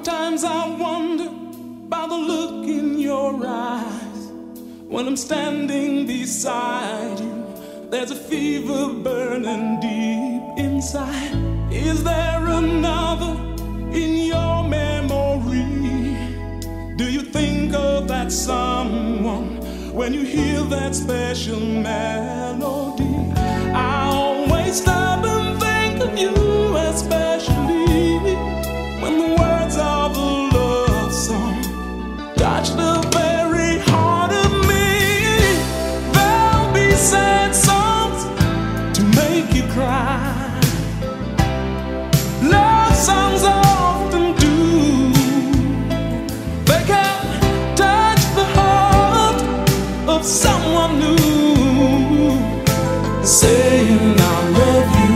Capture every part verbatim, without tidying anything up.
Sometimes I wonder about the look in your eyes. When I'm standing beside you, there's a fever burning deep inside. Is there another in your memory? Do you think of that someone when you hear that special melody? I always stop and think of you, especially when the words of a love song touch the very heart of me. There'll be sad songs to make you cry. Love songs often do. They can touch the heart of someone new, saying I love you.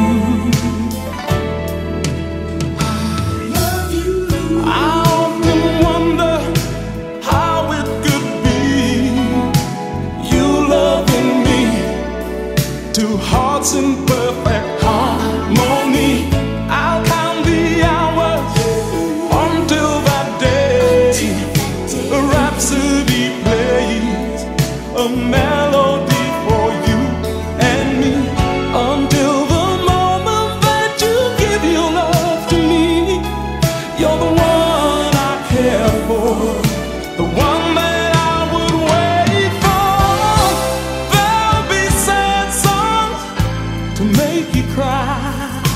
Two hearts in perfect harmony. I'll count the hours until that day a rhapsody plays, a melody for you and me, until the moment that you give your love to me. You're the one I care for, the one that I would wait for. There'll be sad songs to make you cry.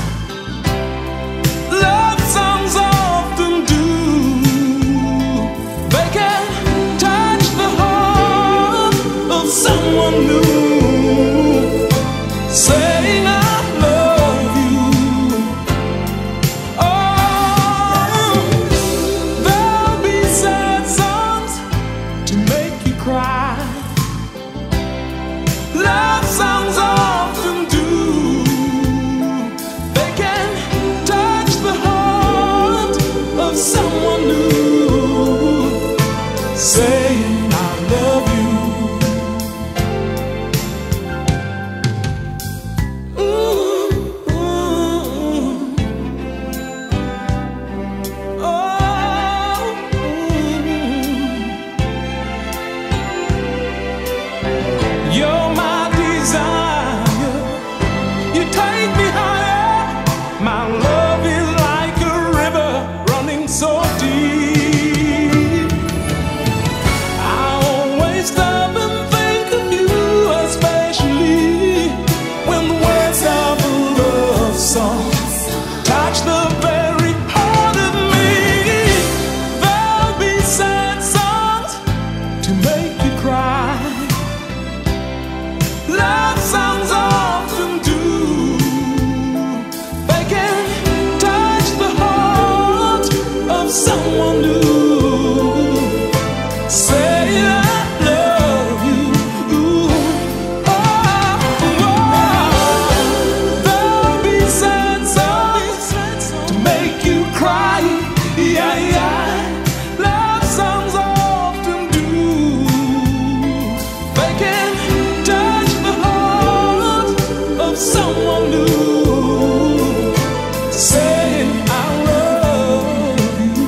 Love songs often do. They can touch the heart of someone new, saying I love you. Oh, there'll be sad songs to make you cry. Love songs often do. Someone new, saying I love you. Ooh, ooh. Oh, ooh. You're my desire. You take me higher. My love is like a river running so deep. I always stop and think of you, especially when the words of a love song touch the very heart of me. There'll be sad songs to make you cry. Love songs often do. They can touch the heart of someone new, saying I love you. Ooh. Oh, oh. There'll be sad songs to make you cry. Yeah, yeah. Love songs often do. They can touch the heart of someone new, saying I love you.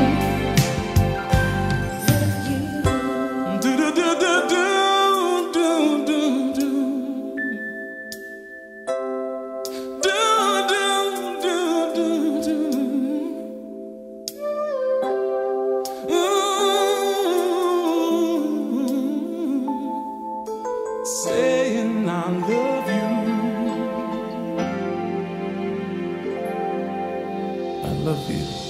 Do do do do do do do do do do do do. Ooh, saying I love you. I love you.